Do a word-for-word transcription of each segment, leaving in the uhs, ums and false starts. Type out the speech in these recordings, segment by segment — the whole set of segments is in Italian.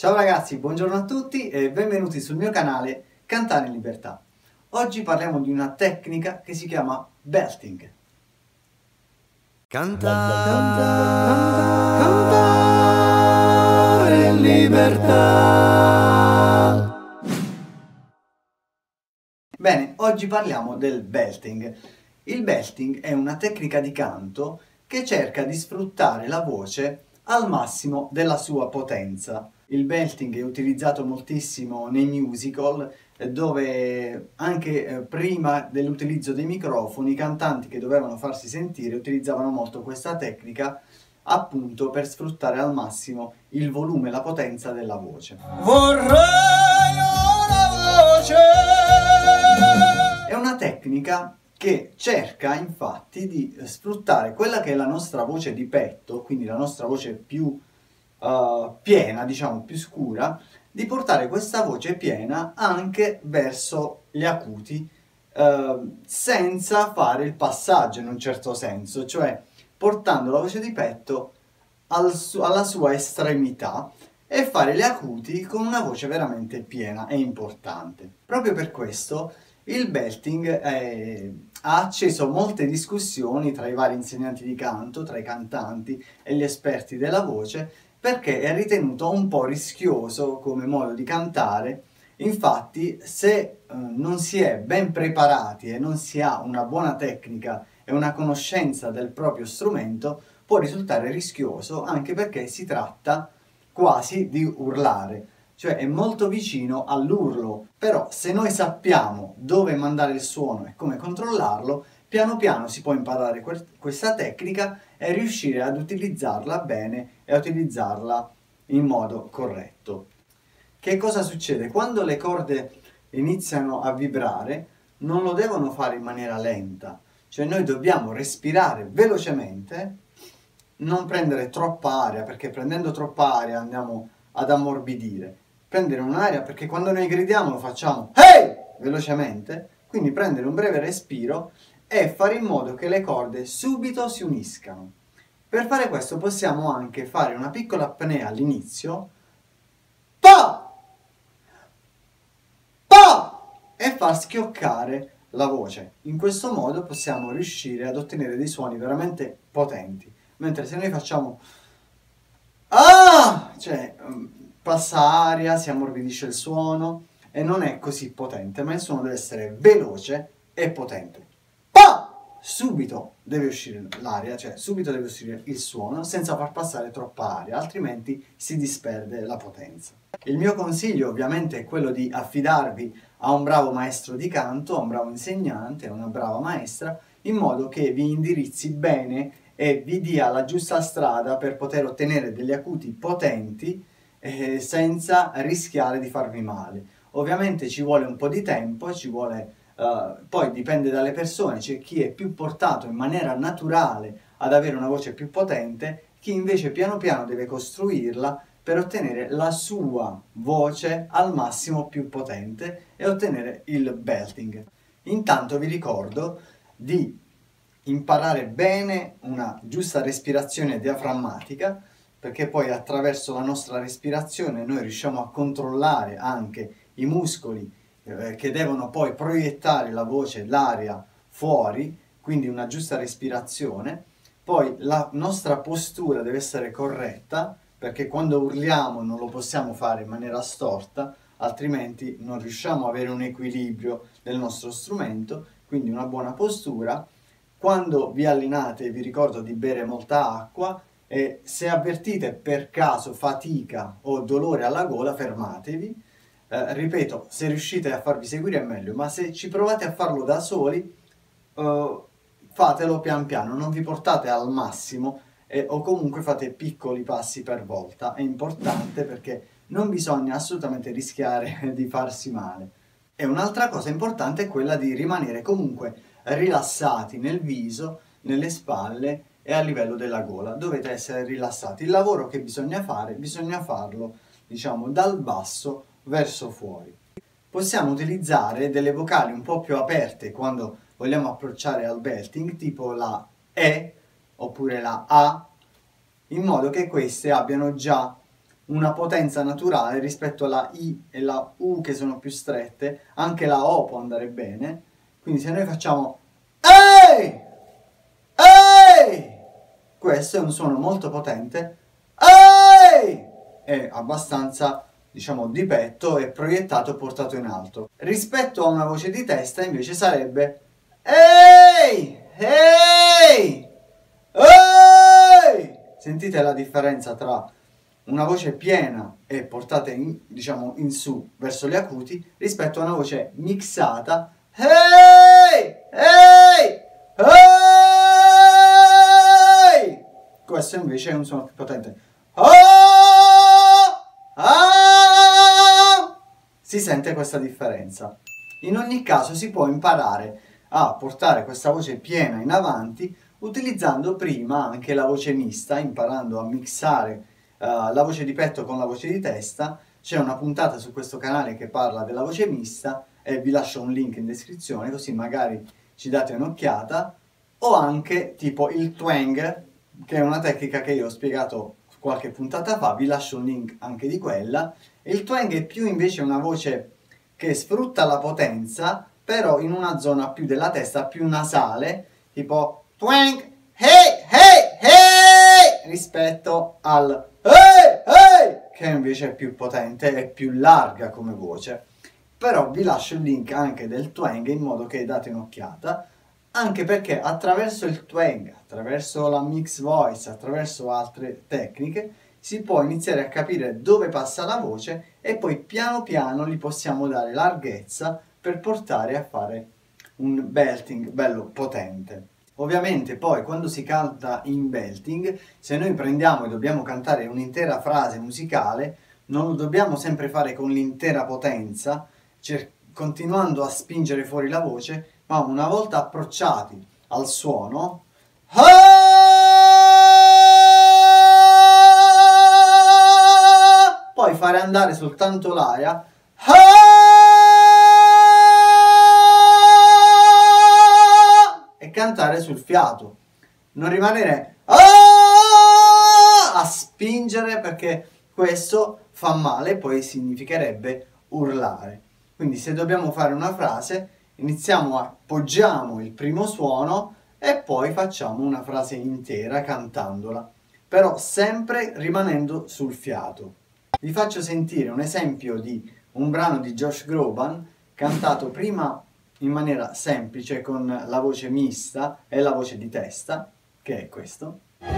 Ciao ragazzi, buongiorno a tutti e benvenuti sul mio canale Cantare in Libertà. Oggi parliamo di una tecnica che si chiama belting. Cantare, cantare, cantare in libertà. Bene, oggi parliamo del belting. Il belting è una tecnica di canto che cerca di sfruttare la voce al massimo della sua potenza. Il belting è utilizzato moltissimo nei musical, dove anche prima dell'utilizzo dei microfoni i cantanti che dovevano farsi sentire utilizzavano molto questa tecnica, appunto per sfruttare al massimo il volume e la potenza della voce. Vorrei una voce. È una tecnica che cerca infatti di sfruttare quella che è la nostra voce di petto, quindi la nostra voce più uh, piena, diciamo più scura, di portare questa voce piena anche verso gli acuti, uh, senza fare il passaggio in un certo senso, cioè portando la voce di petto al su- alla sua estremità e fare gli acuti con una voce veramente piena e importante. Proprio per questo il belting eh, ha acceso molte discussioni tra i vari insegnanti di canto, tra i cantanti e gli esperti della voce, perché è ritenuto un po' rischioso come modo di cantare. Infatti, se eh, non si è ben preparati e non si ha una buona tecnica e una conoscenza del proprio strumento, può risultare rischioso, anche perché si tratta quasi di urlare, cioè è molto vicino all'urlo. Però se noi sappiamo dove mandare il suono e come controllarlo, piano piano si può imparare que- questa tecnica e riuscire ad utilizzarla bene e a utilizzarla in modo corretto. Che cosa succede? Quando le corde iniziano a vibrare, non lo devono fare in maniera lenta, cioè noi dobbiamo respirare velocemente, non prendere troppa aria, perché prendendo troppa aria andiamo ad ammorbidire. Prendere un'aria, perché quando noi gridiamo lo facciamo hey! Velocemente, quindi prendere un breve respiro e fare in modo che le corde subito si uniscano. Per fare questo possiamo anche fare una piccola apnea all'inizio, pa! Pa! E far schioccare la voce. In questo modo possiamo riuscire ad ottenere dei suoni veramente potenti. Mentre se noi facciamo ah! Cioè passa aria, si ammorbidisce il suono e non è così potente, ma il suono deve essere veloce e potente. Pa! Subito deve uscire l'aria, cioè subito deve uscire il suono senza far passare troppa aria, altrimenti si disperde la potenza. Il mio consiglio ovviamente è quello di affidarvi a un bravo maestro di canto, a un bravo insegnante, a una brava maestra, in modo che vi indirizzi bene e vi dia la giusta strada per poter ottenere degli acuti potenti eh, senza rischiare di farvi male. Ovviamente ci vuole un po' di tempo, ci vuole, eh, poi dipende dalle persone, c'è chi è più portato in maniera naturale ad avere una voce più potente, chi invece piano piano deve costruirla per ottenere la sua voce al massimo più potente e ottenere il belting. Intanto vi ricordo di imparare bene una giusta respirazione diaframmatica, perché poi attraverso la nostra respirazione noi riusciamo a controllare anche i muscoli eh, che devono poi proiettare la voce, l'aria fuori, quindi una giusta respirazione. Poi la nostra postura deve essere corretta, perché quando urliamo non lo possiamo fare in maniera storta, altrimenti non riusciamo ad avere un equilibrio del nostro strumento, quindi una buona postura. Quando vi allenate vi ricordo di bere molta acqua e se avvertite per caso fatica o dolore alla gola fermatevi. Eh, ripeto, se riuscite a farvi seguire è meglio, ma se ci provate a farlo da soli eh, fatelo pian piano, non vi portate al massimo eh, o comunque fate piccoli passi per volta. È importante perché non bisogna assolutamente rischiare di farsi male. E un'altra cosa importante è quella di rimanere comunque rilassati nel viso, nelle spalle e a livello della gola. Dovete essere rilassati. Il lavoro che bisogna fare, bisogna farlo, diciamo, dal basso verso fuori. Possiamo utilizzare delle vocali un po' più aperte quando vogliamo approcciare al belting, tipo la E oppure la A, in modo che queste abbiano già una potenza naturale rispetto alla I e la U che sono più strette, anche la O può andare bene, quindi se noi facciamo ehi, ehi, questo è un suono molto potente, ehi, è abbastanza, diciamo, di petto e proiettato, portato in alto. Rispetto a una voce di testa invece sarebbe ehi, ehi, ehi. Sentite la differenza tra una voce piena e portata in, diciamo, in su verso gli acuti rispetto a una voce mixata. Ehi, ehi, ehi. Questo invece è un suono più potente. Oh, ah. Si sente questa differenza. In ogni caso si può imparare a portare questa voce piena in avanti utilizzando prima anche la voce mista, imparando a mixare uh, la voce di petto con la voce di testa. C'è una puntata su questo canale che parla della voce mista e vi lascio un link in descrizione, così magari ci date un'occhiata. O anche tipo il twang, che è una tecnica che io ho spiegato qualche puntata fa, vi lascio un link anche di quella. Il twang è più invece una voce che sfrutta la potenza, però in una zona più della testa, più nasale, tipo twang, hey, hey, hey, rispetto al hey, hey, che invece è più potente e più larga come voce. Però vi lascio il link anche del twang in modo che date un'occhiata, anche perché attraverso il twang, attraverso la mix voice, attraverso altre tecniche, si può iniziare a capire dove passa la voce e poi piano piano gli possiamo dare larghezza per portare a fare un belting bello potente. Ovviamente poi quando si canta in belting, se noi prendiamo e dobbiamo cantare un'intera frase musicale, non lo dobbiamo sempre fare con l'intera potenza, cioè continuando a spingere fuori la voce, ma una volta approcciati al suono, poi fare andare soltanto l'aria e cantare sul fiato, non rimanere a spingere, perché questo fa male, poi significherebbe urlare. Quindi se dobbiamo fare una frase, iniziamo, appoggiamo il primo suono e poi facciamo una frase intera cantandola, però sempre rimanendo sul fiato. Vi faccio sentire un esempio di un brano di Josh Groban cantato prima in maniera semplice con la voce mista e la voce di testa, che è questo.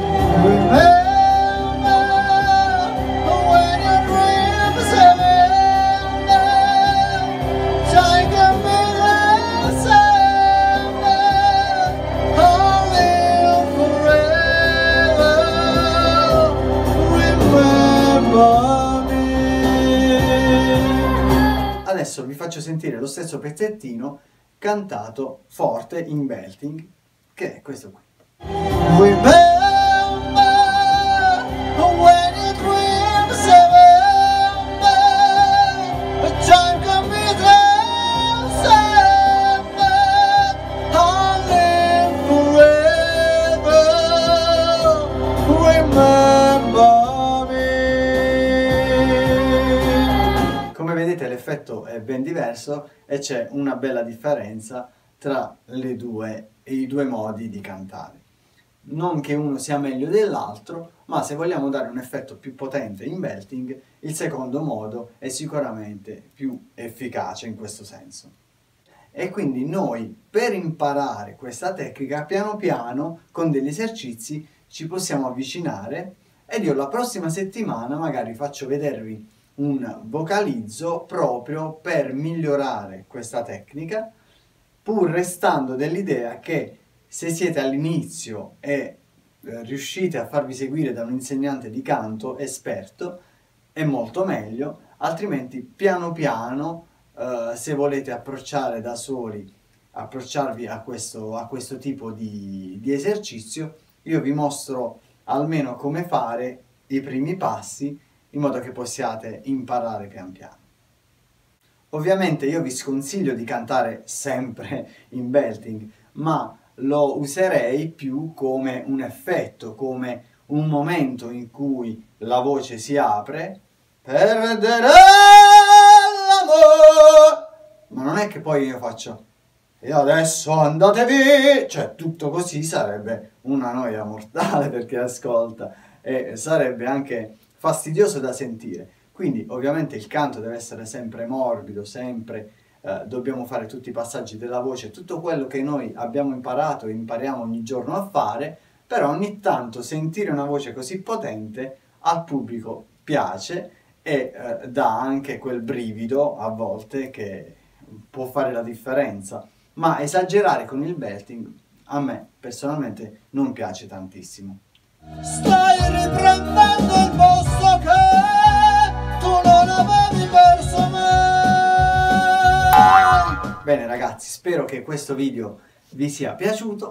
Adesso vi faccio sentire lo stesso pezzettino cantato forte in belting, che è questo qui. L'effetto è ben diverso e c'è una bella differenza tra le due, i due modi di cantare. Non che uno sia meglio dell'altro, ma se vogliamo dare un effetto più potente in belting, il secondo modo è sicuramente più efficace in questo senso. E quindi noi, per imparare questa tecnica, piano piano, con degli esercizi, ci possiamo avvicinare, ed io la prossima settimana magari faccio vedervi un vocalizzo proprio per migliorare questa tecnica, pur restando dell'idea che se siete all'inizio e eh, riuscite a farvi seguire da un insegnante di canto esperto è molto meglio, altrimenti piano piano eh, se volete approcciare da soli, approcciarvi a questo, a questo tipo di, di esercizio, io vi mostro almeno come fare i primi passi in modo che possiate imparare pian piano. Ovviamente io vi sconsiglio di cantare sempre in belting, ma lo userei più come un effetto, come un momento in cui la voce si apre, perderò l'amore, ma non è che poi io faccio e adesso andatevi, cioè tutto così sarebbe una noia mortale per chi ascolta e sarebbe anche fastidioso da sentire. Quindi ovviamente il canto deve essere sempre morbido, sempre eh, dobbiamo fare tutti i passaggi della voce, tutto quello che noi abbiamo imparato e impariamo ogni giorno a fare, però ogni tanto sentire una voce così potente al pubblico piace e eh, dà anche quel brivido a volte che può fare la differenza. Ma esagerare con il belting a me personalmente non piace tantissimo. Stai riprendendo il posto che tu non avevi perso mai. Bene ragazzi, spero che questo video vi sia piaciuto.